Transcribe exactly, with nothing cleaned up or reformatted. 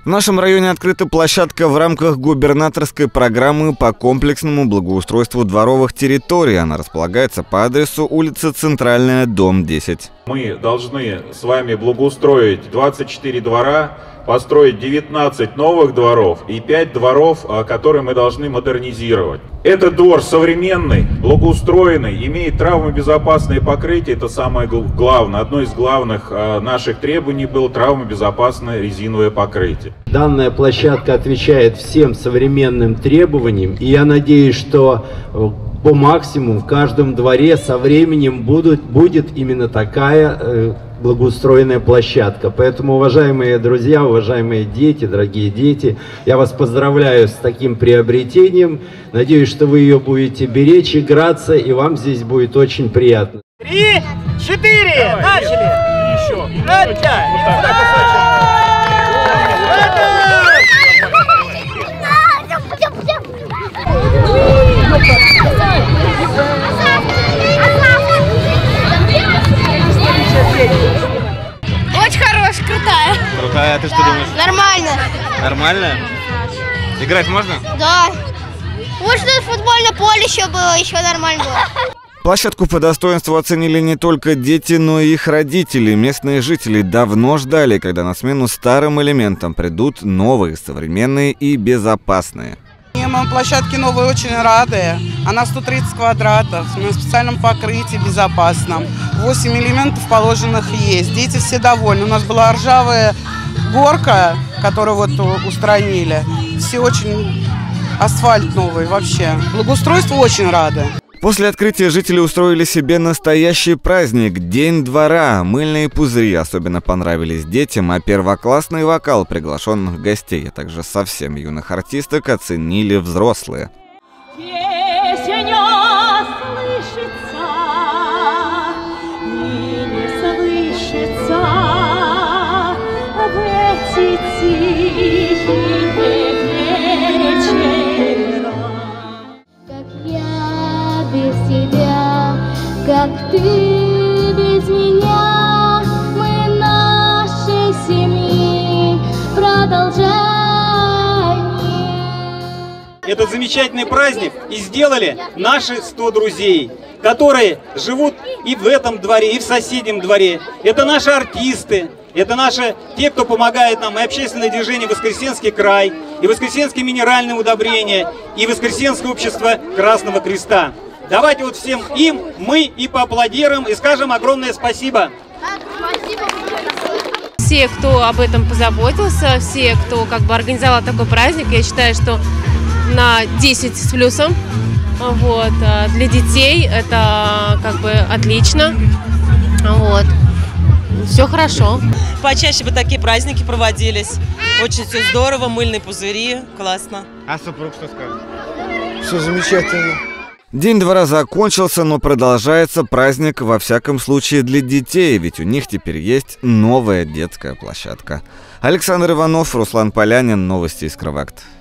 В нашем районе открыта площадка в рамках губернаторской программы по комплексному благоустройству дворовых территорий. Она располагается по адресу улица Центральная, дом десять. Мы должны с вами благоустроить двадцать четыре двора, построить девятнадцать новых дворов и пять дворов, которые мы должны модернизировать. Этот двор современный, благоустроенный, имеет травмобезопасное покрытие. Это самое главное. Одно из главных наших требований было травмобезопасное резиновое покрытие. Данная площадка отвечает всем современным требованиям, и я надеюсь, что по максимуму в каждом дворе со временем будут, будет именно такая э, благоустроенная площадка. Поэтому, уважаемые друзья, уважаемые дети, дорогие дети, я вас поздравляю с таким приобретением. Надеюсь, что вы ее будете беречь, играться, и вам здесь будет очень приятно. Три, четыре, начали! Еще. Катя! Очень хорошая, крутая. Крутая, а ты что думаешь? Нормально. Нормально? Играть можно? Да. Вот что футбольное поле еще было, еще нормально было. Площадку по достоинству оценили не только дети, но и их родители. Местные жители давно ждали, когда на смену старым элементам придут новые, современные и безопасные. Мы площадке новой очень рады. Она сто тридцать квадратов, на специальном покрытии безопасном. восемь элементов положенных есть. Дети все довольны. У нас была ржавая горка, которую вот устранили. Все очень... Асфальт новый вообще. Благоустройству очень рады. После открытия жители устроили себе настоящий праздник – День двора. Мыльные пузыри особенно понравились детям, а первоклассный вокал приглашенных гостей, а также совсем юных артисток оценили взрослые. Как ты без меня, мы нашей семьи продолжаем. Этот замечательный праздник и сделали наши сто друзей, которые живут и в этом дворе, и в соседнем дворе. Это наши артисты, это наши, те, кто помогает нам, и общественное движение «Воскресенский край», и Воскресенские минеральные удобрения, и Воскресенское общество Красного Креста. Давайте вот всем им мы и поаплодируем, и скажем огромное спасибо. Все, кто об этом позаботился, все, кто как бы организовал такой праздник, я считаю, что на десять с плюсом. Вот. Для детей это как бы отлично. Вот. Все хорошо. Почаще бы такие праздники проводились. Очень все здорово, мыльные пузыри, классно. А супруг что скажет? Все замечательно. День двора закончился, но продолжается праздник во всяком случае для детей, ведь у них теперь есть новая детская площадка. Александр Иванов, Руслан Полянин, новости Искровакт.